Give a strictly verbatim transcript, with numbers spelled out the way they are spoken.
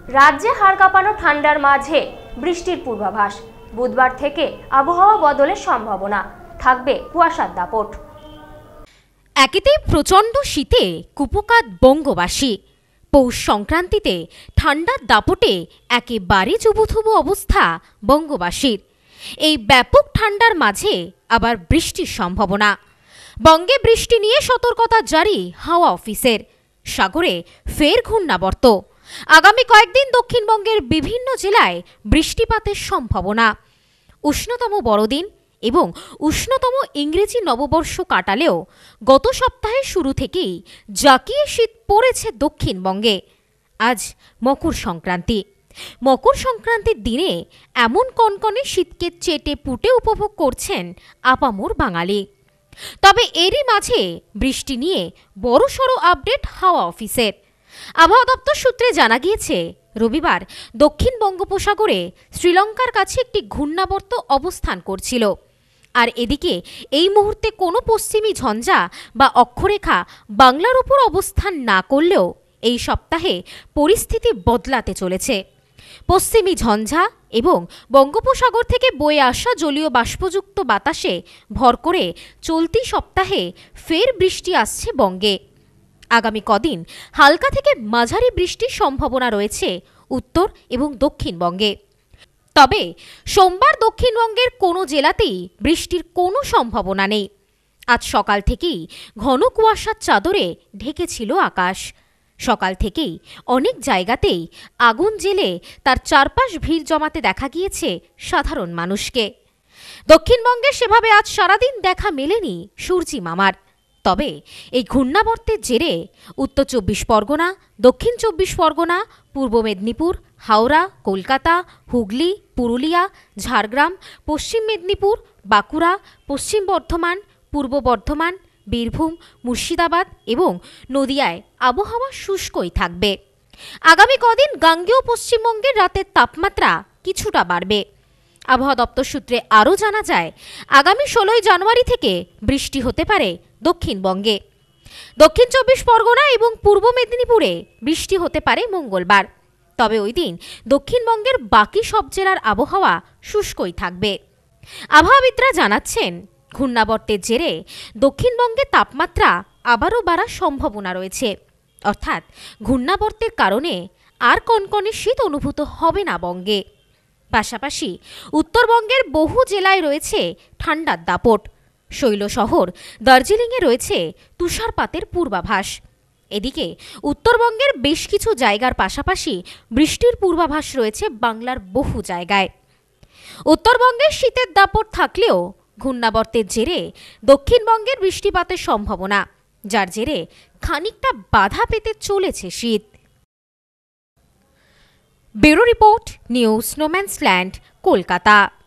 রাজ্যে হাড় কাঁপানো ঠান্ডার মাঝে বৃষ্টির পূর্বাভাস। বুধবার থেকে আবহাওয়া বদলের সম্ভাবনা, থাকবে কুয়াশার দাপট। একেতে প্রচণ্ড শীতে কুপোকাত বঙ্গবাসী। পৌষ সংক্রান্তিতে ঠান্ডার দাপটে একেবারে জুবুথুবু অবস্থা বঙ্গবাসীর। এই ব্যাপক ঠান্ডার মাঝে আবার বৃষ্টির সম্ভাবনা। বঙ্গে বৃষ্টি নিয়ে সতর্কতা জারি হাওয়া অফিসের। সাগরে ফের ঘূর্ণাবর্ত। আগামী কয়েকদিন দক্ষিণবঙ্গের বিভিন্ন জেলায় বৃষ্টিপাতের সম্ভাবনা। উষ্ণতম বড়দিন এবং উষ্ণতম ইংরেজি নববর্ষ কাটালেও গত সপ্তাহের শুরু থেকেই জাঁকিয়ে শীত পড়েছে দক্ষিণবঙ্গে। আজ মকর সংক্রান্তি। মকর সংক্রান্তির দিনে এমন কনকনে শীতকে চেটে পুটে উপভোগ করছেন আপামর বাঙালি। তবে এরই মাঝে বৃষ্টি নিয়ে বড়সড় আপডেট হাওয়া অফিসের। আবহাওয়া দপ্তর সূত্রে জানা গিয়েছে, রবিবার দক্ষিণ বঙ্গোপসাগরে শ্রীলঙ্কার কাছে একটি ঘূর্ণাবর্ত অবস্থান করছিল। আর এদিকে এই মুহূর্তে কোনো পশ্চিমী ঝঞ্ঝা বা অক্ষরেখা বাংলার উপর অবস্থান না করলেও এই সপ্তাহে পরিস্থিতি বদলাতে চলেছে। পশ্চিমী ঝঞ্ঝা এবং বঙ্গোপসাগর থেকে বয়ে আসা জলীয় বাষ্পযুক্ত বাতাসে ভর করে চলতি সপ্তাহে ফের বৃষ্টি আসছে বঙ্গে। আগামী কদিন হালকা থেকে মাঝারি বৃষ্টির সম্ভাবনা রয়েছে উত্তর এবং দক্ষিণবঙ্গে। তবে সোমবার দক্ষিণবঙ্গের কোনো জেলাতেই বৃষ্টির কোনো সম্ভাবনা নেই। আজ সকাল থেকেই ঘন কুয়াশার চাদরে ঢেকেছিল আকাশ। সকাল থেকেই অনেক জায়গাতেই আগুন জ্বেলে তার চারপাশ ভিড় জমাতে দেখা গিয়েছে সাধারণ মানুষকে। দক্ষিণবঙ্গে সেভাবে আজ সারাদিন দেখা মেলেনি সূর্যি মামার। তবে এই ঘূর্ণাবর্তের জেরে উত্তর চব্বিশ পরগনা, দক্ষিণ চব্বিশ পরগনা, পূর্ব মেদিনীপুর, হাওড়া, কলকাতা, হুগলি, পুরুলিয়া, ঝাড়গ্রাম, পশ্চিম মেদিনীপুর, বাঁকুড়া, পশ্চিম বর্ধমান, পূর্ব বর্ধমান, বীরভূম, মুর্শিদাবাদ এবং নদিয়ায় আবহাওয়া শুষ্কই থাকবে। আগামী কদিন গাঙ্গেয় পশ্চিমবঙ্গের রাতের তাপমাত্রা কিছুটা বাড়বে। আবহাওয়া দপ্তর সূত্রে আরও জানা যায়, আগামী ষোলোই জানুয়ারি থেকে বৃষ্টি হতে পারে দক্ষিণবঙ্গে। দক্ষিণ চব্বিশ পরগনা এবং পূর্ব মেদিনীপুরে বৃষ্টি হতে পারে মঙ্গলবার। তবে ওই দিন দক্ষিণবঙ্গের বাকি সব জেলার আবহাওয়া শুষ্কই থাকবে। আবহাওয়াবিদরা জানাচ্ছেন, ঘূর্ণাবর্তের জেরে দক্ষিণবঙ্গে তাপমাত্রা আবারও বাড়ার সম্ভাবনা রয়েছে। অর্থাৎ ঘূর্ণাবর্তের কারণে আর কনকনে শীত অনুভূত হবে না বঙ্গে। পাশাপাশি উত্তরবঙ্গের বহু জেলায় রয়েছে ঠান্ডার দাপট। শৈল শহর দার্জিলিংয়ে রয়েছে তুষারপাতের পূর্বাভাস। এদিকে উত্তরবঙ্গের বেশ কিছু জায়গার পাশাপাশি বৃষ্টির পূর্বাভাস রয়েছে বাংলার বহু জায়গায়। উত্তরবঙ্গের শীতের দাপট থাকলেও ঘূর্ণাবর্তের জেরে দক্ষিণবঙ্গের বৃষ্টিপাতের সম্ভাবনা, যার জেরে খানিকটা বাধা পেতে চলেছে শীত। ব্যুরো রিপোর্ট, নিউজ স্নোম্যান্সল্যান্ড, কলকাতা।